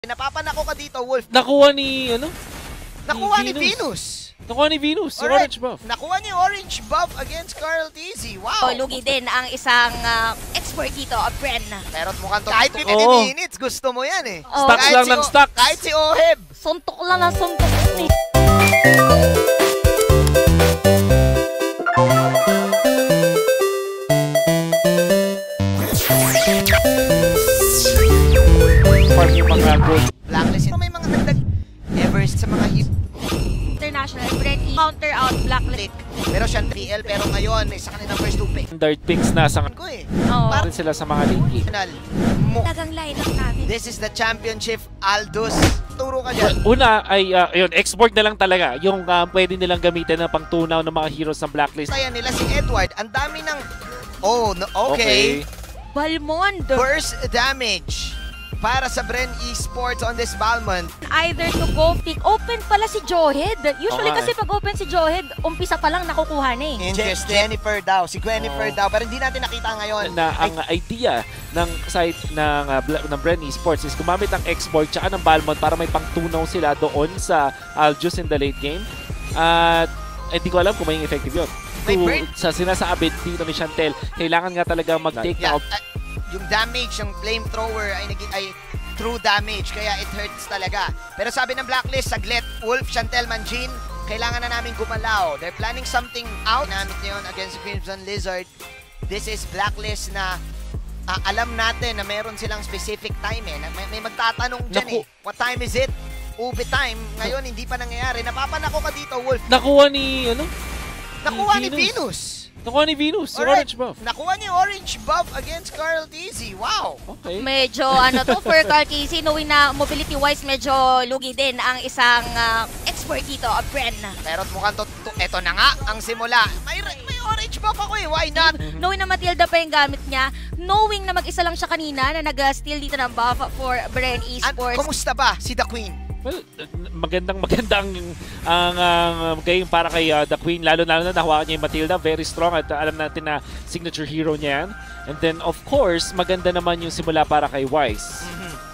Napapanako ka dito, Wolf. Nakuha ni, ano? Nakuha ni Venus. Nakuha ni Venus, yung orange buff. Nakuha ni orange buff against Carl TZ. Wow. Lugi din ang isang expert dito, Bren. Pero mukhang to, kahit 50 minutes, gusto mo yan eh. Stocks lang ng stocks. Kahit si Oheb. Suntok lang ng suntok. Yung mga gold. Blacklist. May mga dagdag Evers sa mga International, Bren counter out Blacklist. Pero siya 3L, pero ngayon, isa kanilang first 2 pick. Standard picks na sa Ko eh. para sila sa mga late. Tagang lineup namin. This is the championship, Aldous. Turo ka dyan. Una ay, yun, export na lang talaga. Yung pwede nilang gamitin na pangtunaw ng mga heroes ng Blacklist. Kaya nila si Edward, ang dami ng... Oh, no, okay. Balmond. First damage para sa Bren Esports on this Balmond. Either to go pick. Open pala si Johed. Usually kasi pag open si Johed, umpisa pa lang nakukuha na eh. Jennifer daw. Si Jennifer daw. Pero hindi natin nakita ngayon. Na ang idea ng site ng Bren Esports is gumamit ng export tsaka ng Balmond para may pangtunaw sila doon sa Aljus in the late game. At hindi ko alam kung may effective yun. Sa sinasabi dito ni Chantel, kailangan nga talaga mag-take out. Yung damage, yung flamethrower ay true damage, kaya it hurts talaga. Pero sabi ng Blacklist, saglit, Wolf, Chantel, Manjin, kailangan na namin gumalaw. They're planning something out. Namit na yun against Crimson Lizard. This is Blacklist na alam natin na meron silang specific time eh. May magtatanong dyan eh. What time is it? Ube time. Ngayon, hindi pa nangyayari. Napapanako ka dito, Wolf. Nakuha ni, ano? Nakuha ni Venus. Nakuha ni Venus, yung orange buff. Nakuha ni orange buff against Carl TZ. Wow. Okay. Medyo ano to for Carl TZ, knowing na mobility wise medyo lugi din ang isang expert dito, Bren. Pero mukhang eto na nga ang simula. May orange buff ako eh, why not? Knowing na Matilda pa yung gamit niya, knowing na mag-isa lang siya kanina na nag-steal dito ng buff for Bren Esports. Kumusta ba si The Queen? Well, magandang ang game para kay The Queen, lalo na nahawakan niya yung Matilda, very strong at alam natin na signature hero niya yan. And then of course, maganda naman yung simula para kay Wise.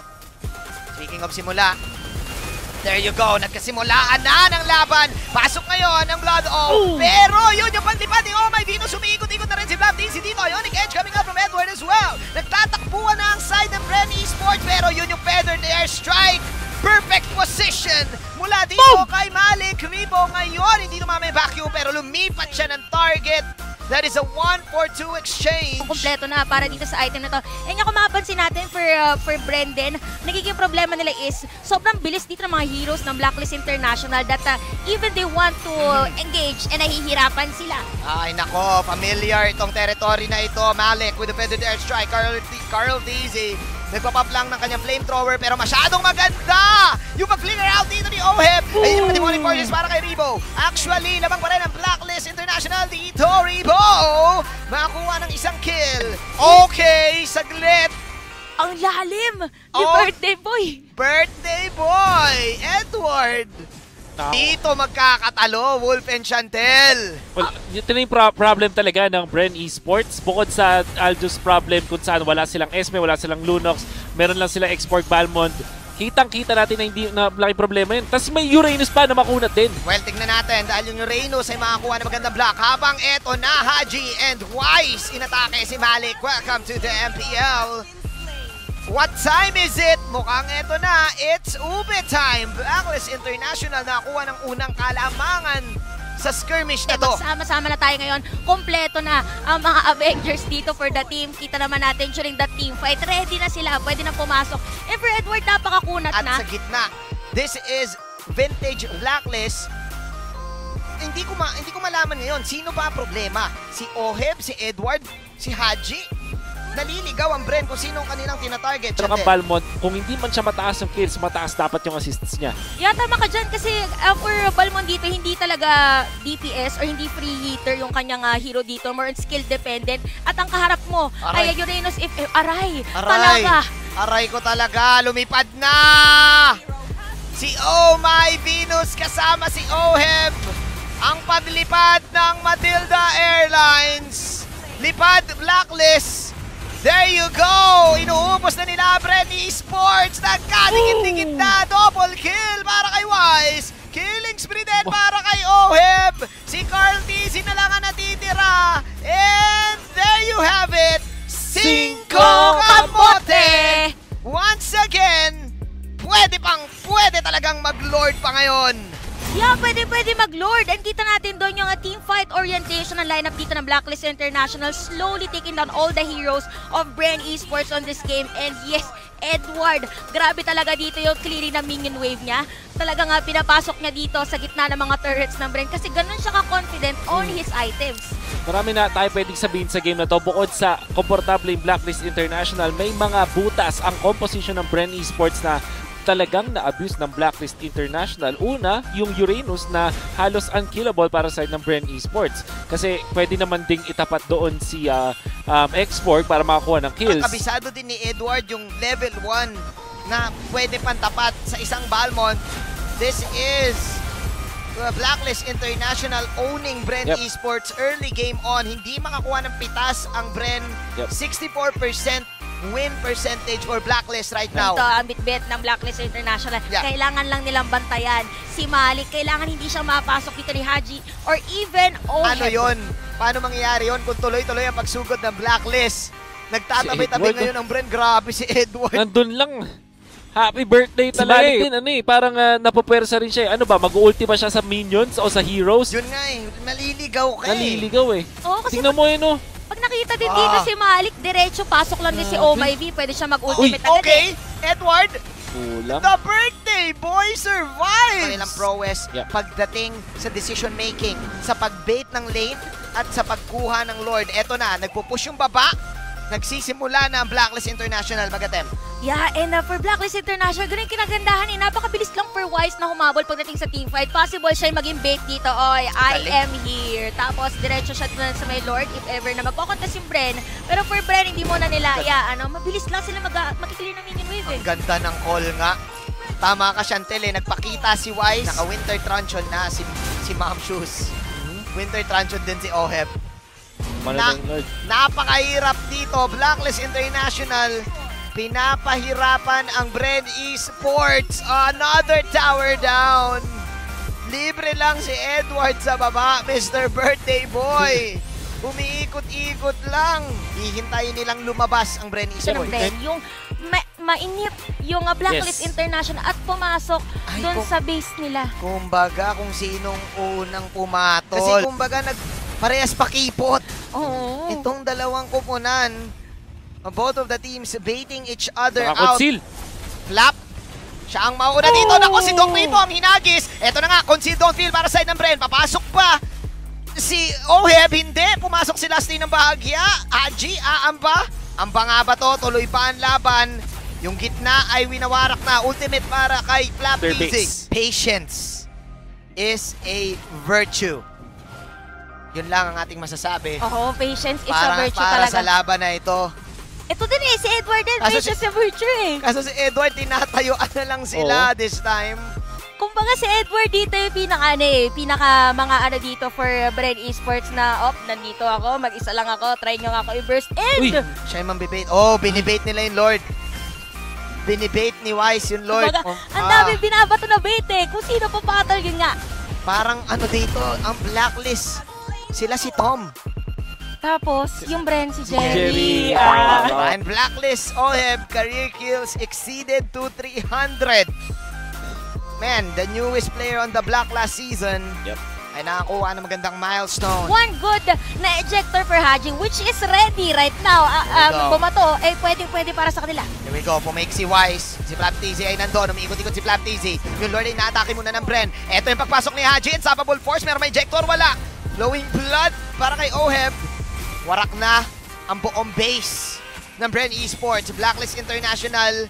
Speaking of simula, there you go, nagkasimulaan na ng laban. Pasok ngayon ang Blood Oath. Pero yun yung paglipad ni Oh My Venus, umiikot-ikot na rin si Black TZ dito. Ionic Edge coming up from Edward as well. Nagtatakbuhan na ang side ng Bren Esports, pero yun yung feathered airstrike. Perfect position mula dito kay Malik Ribo. Ngayon, hindi tumama yung vacuum pero lumipat siya ng target. That is a 1-4-2 exchange. Kompleto na para dito sa item na to. And nga kung mapapansin natin for Brendan, nagiging problema nila is sobrang bilis dito ng mga heroes ng Blacklist International that even they want to engage and nahihirapan sila. Ay nako, familiar itong territory na ito. Malik with the feathered airstrike. Carl TZ nagpa-pop lang ng kanyang flamethrower pero masyadong maganda yung pag-flicker out dito ni Oheb. Ayun yung demonic forces para kay Ribo. Actually, labang pa rin ang Blacklist International dito. Ribo makakuha ng isang kill. Okay, saglit. Ang lalim ni Birthday Boy. Birthday Boy, Edward. Dito magkakatalo, Wolf and Chantel. Well, ito na yung problem talaga ng Bren Esports. Bukod sa Aljus problem kung saan wala silang Esme, wala silang Lunox, meron lang silang export Balmond. Kitang-kita natin na hindi na malaking problema yun. Tapos may Uranus pa na makunat din. Well, tignan natin dahil yung Uranus ay makakuha ng magandang block. Habang eto na, Haji and Wise inatake si Malik. Welcome to the MPL. What time is it? Mukhang eto na. It's Ube time. Blacklist International nakakuha ng unang kalamangan sa skirmish na to. Magsama-sama na tayo ngayon. Kompleto na ang mga Avengers dito for the team. Kita naman natin during the team fight. Ready na sila. Pwede na pumasok. And for Edward, napakakunat na. At sa gitna, this is vintage Blacklist. Hindi ko malaman ngayon. Sino ba problema? Si Oheb, si Edward, si Haji? Naliligaw ang Bren kung sino ang kanilang tinatarget. Pero ang Balmond, kung hindi man siya mataas yung kills, mataas dapat yung assists niya. Yeah, tama ka dyan kasi for Balmond dito, hindi talaga DPS or hindi free hitter yung kanyang hero dito. More skill dependent. At ang kaharap mo, kaya Uranus, aray, talaga. Aray ko talaga, lumipad na! Si Oh My Venus kasama si Oheb. Ang paglipad ng Matilda Airlines. Lipad Blacklist. There you go! Inuubos na nila Bren Esports. Nagkadikit-dikit na. Double kill para kay Wise. Killing spree din para kay Oheb. Si Carl TZ na lang ang natitira. And there you have it. 5 kamote! Once again, pwede talagang mag-lord pa ngayon. Yeah, pwede mag-lord. And kita natin doon yung team fight orientation ng lineup dito ng Blacklist International, slowly taking down all the heroes of Bren Esports on this game. And yes, Edward, grabe talaga dito yung clearing ng minion wave niya. Talaga nga pinapasok niya dito sa gitna ng mga turrets ng Bren kasi ganun siya ka-confident on his items. Marami na tayo pwedeng sabihin sa game na to. Bukod sa komportable yung Blacklist International, may mga butas ang composition ng Bren Esports na talagang na-abuse ng Blacklist International. Una, yung Uranus na halos unkillable para sa side ng Bren Esports. Kasi pwede naman ding itapat doon si X4 para makakuha ng kills. Kabisado din ni Edward yung level 1 na pwede pantapat sa isang Balmond. This is Blacklist International owning Bren Esports early game on. Hindi makakuha ng pitas ang Bren. 64% win percentage for Blacklist right now. Ito ang bit-bit ng Blacklist International. Kailangan lang nilang bantayan si Malik. Kailangan hindi siya mapasok dito ni Haji or even Oheb. Ano yun? Paano mangyayari yun kung tuloy-tuloy ang pagsugod ng Blacklist? Nagtatabi-tabi ngayon ang Bren. Grabe si Edward. Nandun lang. Happy birthday talaga din. Parang napupwersa rin siya. Ano ba? Mag-ulti ba siya sa minions o sa heroes? Yun nga eh. Naliligaw ka Naliligaw eh. Oo, kasi tingnan mo yun oh. pag nakita din dito si Malik, diretso pasok lang din si Oh My V. Pwede siya mag-ultimate agad. Okay, Edward. Kulang. The birthday boy survives! Kanilang prowess pagdating sa decision making, sa pag-bait ng lane at sa pagkuha ng Lord. Eto na, nagpupush yung baba. Nagsisimula na ang Blacklist International, Magatem. Yeah, and for Blacklist International, ganun yung kinagandahan eh. Napakabilis lang for Wise na humabol pagdating sa teamfight. Possible siya maging bait dito. Oy, I am here. Tapos, diretso siya dun sa may Lord if ever na magpakontas yung Bren. Pero for Bren, hindi mo na nila, mabilis lang sila makikili ng minion wave eh. Ang ganda ng call nga. Tama ka, Chantel eh. Nagpakita si Wise. Naka-winter truncheon na si Ma'am Shoes. Winter truncheon din si Oheb. Napakahirap dito. Blacklist International, pinapahirapan ang Bren Esports. Another tower down. Libre lang si Edward sa baba, Mr. Birthday Boy. Umiikot-ikot lang. Hihintayin nilang lumabas ang Bren Esports. Yung mainip yung Blacklist International at pumasok doon sa base nila. Kumbaga kung sinong unang pumatol. Kasi kumbaga parehas pakipot. Itong dalawang kupunan, both of the teams baiting each other out. Flap. Siya ang mauna dito. Nako, si Dong Pito ang hinagis. Ito na nga, concede don't feel para side ng Bren. Papasok pa. Si Oheb, hindi. Pumasok si Lasty ng bahagya. Haji, aamba. Amba nga ba to? Tuloy pa ang laban. Yung gitna ay winawarak na. Ultimate para kay Flap TZ. Patience is a virtue. Yun lang ang ating masasabi. Patience is a virtue talaga. Para sa laban na ito. Ito din eh, si Edward din, patience is a virtue eh. Kaso si Edward, tinatayuan na lang sila this time. Kumbaga si Edward dito yung pinaka mga dito for Bren Esports na, nandito ako, mag-isa lang ako, try nyo nga ako i-burst in. Siya yung mambibait. Binibait nila yung Lord. Binibait ni Wise yung Lord. Kumbaga, ang dami binabato na bait eh. Kung sino papatol, yun nga. Parang dito, ang Blacklist. Sila si Tom. Tapos, yung Bren, si Jerry. And Blacklist, Oheb, career kills exceeded to 300. Man, the newest player on the block last season ay nakakuha ng magandang milestone. One good na ejector for Haji, which is ready right now. Bumato, pwede para sa kanila. Here we go, pumake si Wise. Si Flap TZ ay nandun, umiikot-ikot si Flap TZ. Yung Lord ay naatake muna ng Bren. Ito yung pagpasok ni Haji, unstoppable force, meron may ejector, wala. Flowing blood para kay Oheb. Warak na ang buong base ng Bren Esports. Blacklist International.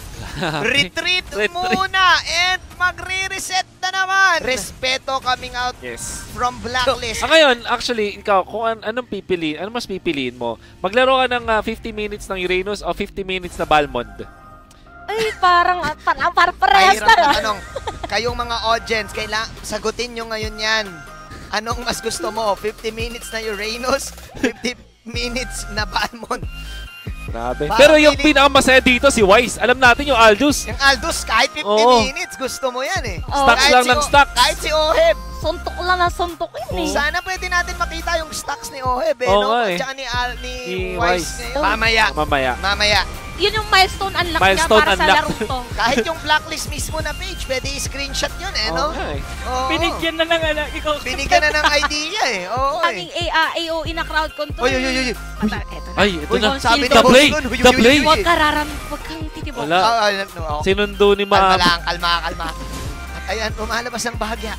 Retreat muna and magre-reset na naman. Respeto coming out from Blacklist. Ngayon, actually, ikaw, kung anong pipiliin, ano mas pipiliin mo? Maglaro ka ng 50 minutes ng Uranus o 50 minutes na Balmond? Ay, parang parehas na. Tanong. Kayong mga audience, sagutin nyo ngayon yan. Anong mas gusto mo? 50 minutes na Uranus? 50 minutes na Balmond? Grabe. Parang Pero yung feeling- pinakamasaya dito si Wise. Alam natin yung Aldous. Yung Aldous, kahit 50 Oo. minutes, gusto mo yan eh. Oo. Stocks Kahit lang si ng stocks. Kahit si Oheb. Suntok lang na suntok yun eh. Sana pwede natin makita yung stocks ni Oheb eh, Oo no? nga At eh. saka ni Ni Wise Wise. ngayon. Mamaya. Mamaya. Yun yung milestone unlock niya Milestone para sa unlock. laro to. Kahit yung blacklist mismo na page, pwede i-screenshot yun eh, no? Okay. Oo. Binigyan na ng anak. Ikaw. Binigyan na ng idea eh. Oo eh. Tanging AOE na crowd control. Oy, oy, oy, oy. Eto na. Ay, ito Uy, na. sabi ni The boss play! nun, huy, The huy, huy, play! huy. Huwag huwag kang titibok. Wala. No, Sinundo ni kalma Ma. lang, kalma. At ayan, lumalabas ang bahagya.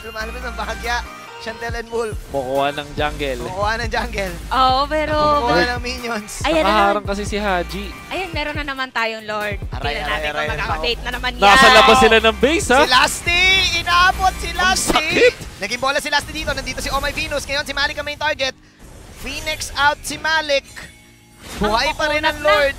Chantel and Wolf. Kukuha ng jungle. Kumukuha ng jungle. Oo, pero... Kumukuha ng minions. Ayan na naman. Nakaharang kasi si Haji. Ayun, meron na naman tayong Lord. Aray, Tingnan aray, natin kung aray. mag-update na naman yan. Nasa labas sila ng base, ha? Si Lasty! Inaabot si Lasty! sakit! Naging bola si Lasty dito. Nandito si Oh My Venus. Ngayon si Malik ang main target. Phoenix out si Malik. Buhay pa rin ang Lord.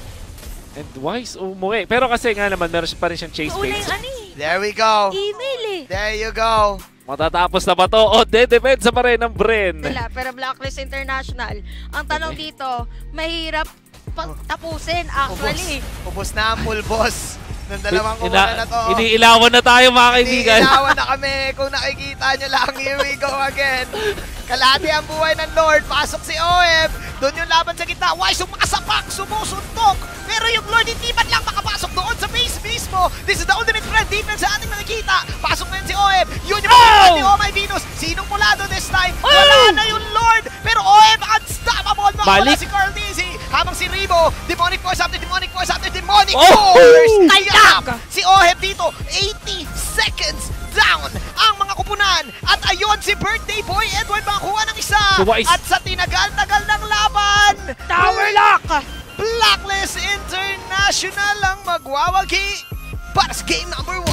And Wise umuwi. Pero kasi nga naman, meron pa rin siyang chase Una base. yung ano eh. There we go. Email eh. There you go. Matatapos na ba to? O, dedepensa pa rin ng Bren. Wala, pero Blacklist International. Ang tanong dito, mahirap tapusin actually. Ubus na ang full boss ng dalawang kumuna na to. Iniilawan na tayo, mga kaibigan. Iniilawan na kami. Kung nakikita nyo lang, here we go again. Kalahati ang buhay ng Lord. Pasok si OM. Doon yung laban sa gitna. Why? Sumasapak, sumusuntok. Pero yung Lord hindi man lang makapasok doon sa base mismo. This is the ultimate threat defense sa ating nakikita. Pasok ngayon si OM. Yun yung mga ni Oh My Venus. Sinong mulado this time? Wala na yung Lord. Pero OM unstoppable. Wala Balik. si Carl Dizzy. Habang si Ribo, demonic force after demonic force after demonic Oh! force. Kaya! Si Oheb dito, 80 seconds down ang mga kupunan. At ayun si Birthday Boy Edward makakuha ng isa. Si Wise. At sa tinagal-tagal ng laban, Tower lock! Blacklist International ang magwawagi para sa game number